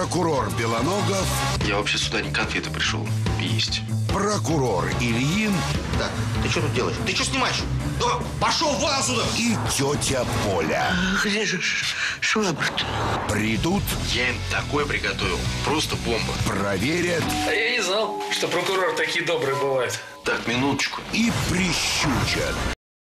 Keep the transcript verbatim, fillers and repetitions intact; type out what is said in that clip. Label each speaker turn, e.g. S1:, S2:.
S1: Прокурор Белоногов.
S2: Я вообще сюда не конфеты пришел есть.
S1: Прокурор Ильин.
S3: Так, ты что тут делаешь? Ты что снимаешь? Да, пошел вон отсюда!
S1: И тетя Поля.
S3: Где же швабра-то?
S1: Придут,
S2: Я им такое приготовил. Просто бомба.
S1: проверят
S4: А я не знал, что прокурор такие добрые бывают.
S2: Так, минуточку.
S1: и прищучат.